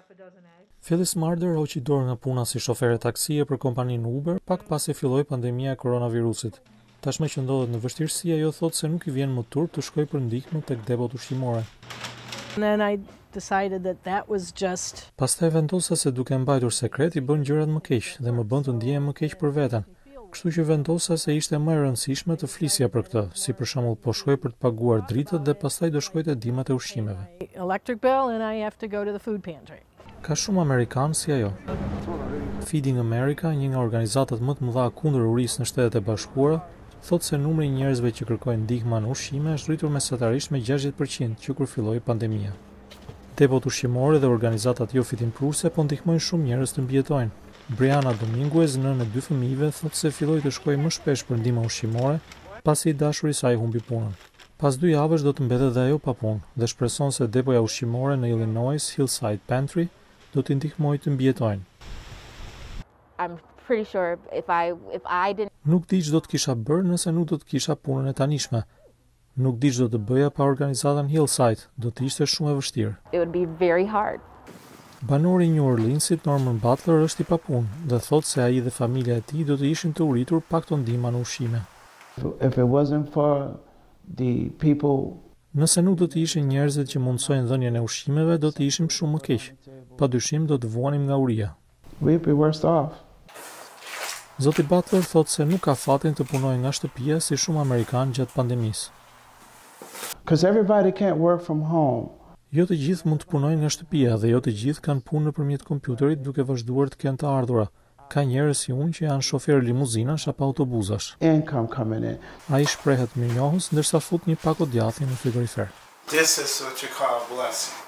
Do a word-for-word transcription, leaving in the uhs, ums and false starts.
Phyllis Marder hoqi dorë nga puna si shofere taksie për kompaninë Uber pak pasi filloi pandemia e koronavirusit. Tashmë që ndodhet në vështirësi, ajo thotë se nuk i vjen më turp të shkojë për ndihmë tek depot ushqimore. Just... Pastaj vendosa se duke mbajtur sekret i bën gjërat më keq dhe më bën të ndihem më keq për veten. Kështu që vendosa se ishte më e rëndësishme të flisja për këtë, si për shembull po shkoj për të paguar dritët dhe pastaj do shkoj te dimrat e ushqimeve. Ka shumë amerikanë si ajo. Feeding America, një nga organizatat më të mëdha kundër urisë në Shtetet e Bashkuara, thotë se numri i njerëzve që kërkojnë ndihmë në ushqime është rritur mesatarisht me gjashtëdhjetë përqind që kur filloi pandemia. Depot ushqimore dhe organizatat jo fitimprurse po ndihmojnë shumë njerëz të mbijetojnë. Briana Dominguez, nënë e dy fëmijëve, thotë se filloi të shkojë më shpesh për ndihmë ushqimore pasi i dashuri i saj humbi punën. Pas dy javësh do të mbetet dhe ajo pa punë dhe shpreson se depoja ushqimore në Illinois Hillside Pantry do t'i ndihmojë të mbijetojnë. I'm pretty sure if I if I didn't Nuk di ç'do të kisha bërë nëse nuk do të kisha punën e tanishme. Nuk di ç'do të bëja pa organizatën Hillside, do të ishte shumë e vështirë. It would be very hard. Banori i New Orleansit Norman Butler është i papunë dhe thotë se ai dhe familja e tij do të ishin të uritur pak të ndihma në ushqime. If it wasn't for the people Nëse nuk do të ishin njerëzit që mundsojnë dhënien e ushqimeve, do të ishim shumë më keq. Padyshim do të vuanim nga uria. We'd be worse off. Zoti Butler thotë se nuk ka fatin të punojë nga shtëpia si shumë amerikanë gjatë pandemisë. Because everybody can't work from home. Jo të gjithë mund të punojnë nga shtëpia dhe jo të gjithë kanë punë nëpërmjet kompjuterit duke vazhduar të kenë të ardhura. Ka njerëz si unë që janë shoferë limuzinash apo autobuzash. Income coming in. Ai shprehet mirënjohës ndërsa fut një pako djathi në frigorifer. This is what you call a blessing.